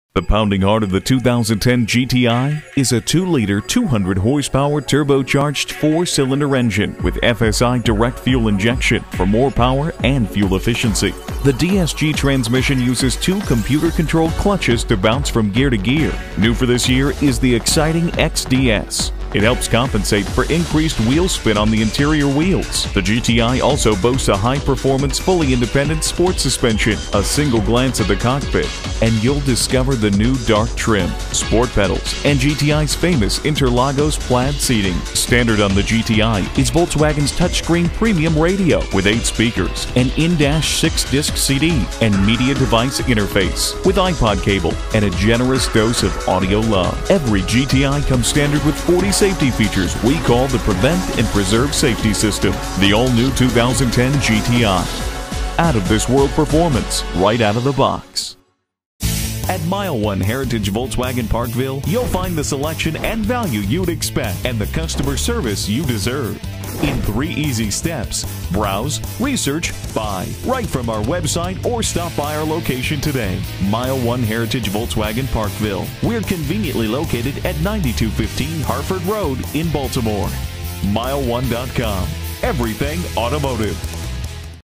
The pounding heart of the 2010 GTI is a 2-liter, 200-horsepower turbocharged 4-cylinder engine with FSI direct fuel injection for more power and fuel efficiency. The DSG transmission uses 2 computer-controlled clutches to bounce from gear to gear. New for this year is the exciting XDS. It helps compensate for increased wheel spin on the interior wheels. The GTI also boasts a high-performance, fully independent sport suspension. A single glance at the cockpit, and you'll discover the new dark trim, sport pedals, and GTI's famous Interlagos plaid seating. Standard on the GTI is Volkswagen's touchscreen premium radio with 8 speakers, an in-dash 6-disc CD, and media device interface with iPod cable and a generous dose of audio love. Every GTI comes standard with 40 safety features we call the Prevent and Preserve Safety System. The all-new 2010 GTI. Out of this world performance, right out of the box. At Mile 1 Heritage Volkswagen Parkville, you'll find the selection and value you'd expect and the customer service you deserve. In 3 easy steps: browse, research, buy, right from our website or stop by our location today. Mile 1 Heritage Volkswagen Parkville. We're conveniently located at 9215 Harford Road in Baltimore. Mile1.com. Everything automotive.